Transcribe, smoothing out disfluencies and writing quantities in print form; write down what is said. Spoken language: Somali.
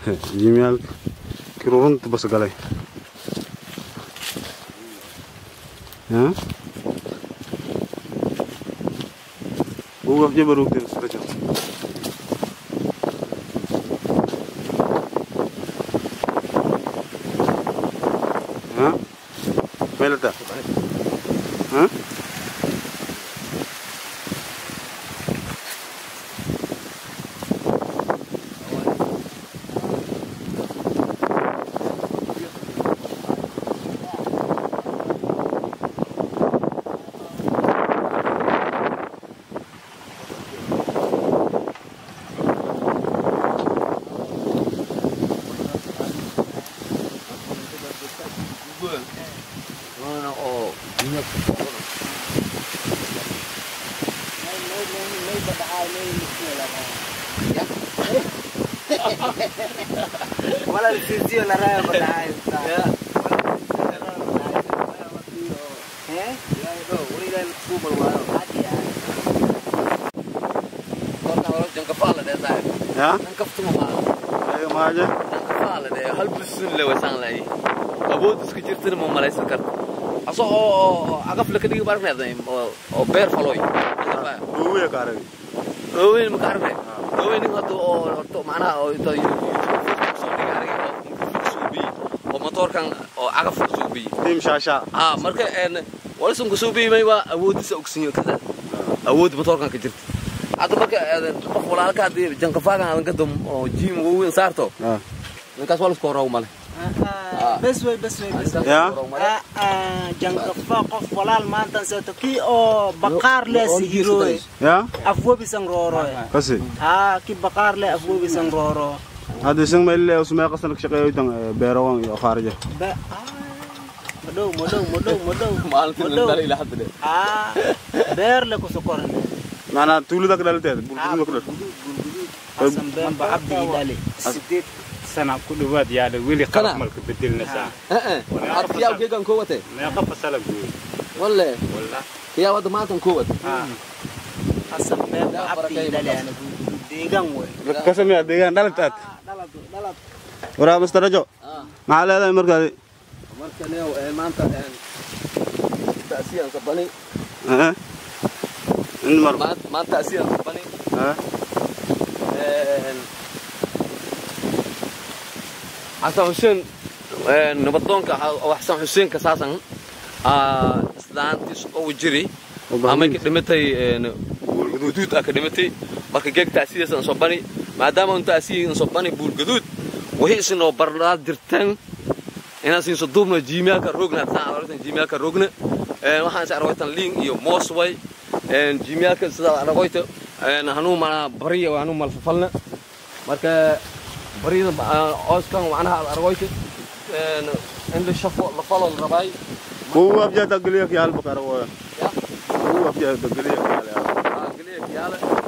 جميل كيرون تبص قلي ها هو في جبل وقت نستجر ها ميلتا ها ولا الفيزيو ولا رايح بدعاية يا ها يا ده وليد الكوب الواو عادي يعني قلنا ورا جنك فعلا ده صاحب يا جنك فتمه ما ايوه ما حاجه جنك فعلا ده هل بسن لو سان لاي ابود اسك جرتن ما ملايس كر اسو اقف لك دي بارنا ده او بير فلوي هو يا كاري وين مكارنه وين هادو معناها motor kan oo agaf suubi تيم شاشة marka wala soo suubi may waa awoodisa ogsiyo kada awood motor kan ka jirta hada marka qof walaalka hadii jankafaagan aan ka dum oo jim weyn saarto ninkaas wala isku raw male بس يا جنكفا قف walaal maanta seeto ki oo baqaar le sihiroy يا afwo bisan rooro قصي ki baqaar le afwo bisan rooro هذا سن ما اللي اسمه قصنك شقيه يدن بيروان يا خارجه مدو maalintii la ilaa hadda beer le ku sokoran معنا تولدك دلته بولدك دل حسن بن بعبد دالي سديد سنة كل واد يعني ويلي قرب ملك بدلنا ساعة عارف يا وجهك كوته ما يقف سلام ولا يا ود ما تن كوت حسن بن بعبد دالي انا ديغان وي قسم يا ديغان دلتات دلت ورا مسترجو ما على هذا مركز markana maanta taasiyan sabani المر ما taasiyan sabani حسن حسين نبضونك وحسن حسين كساسن islaantiis oo jiri ama dhimtay guduud akademity marka geeg taasiyan sabani maadaama inta taasiyan sabani buul guduud wixii isnoo barnaad dirtan inaan siin sodoobna jiimiyalka roogna taan jiimiyalka roogna waxaan saarwaytan liin iyo moosway jiimiyalka sida aragayta hanuu ma bariyo hanuu malfalna marka bariyo ooskan macnaha aragayta in la shafo la falo rabay هو ابجد قليك يا البقره هو ابجد قليك يا قليك يا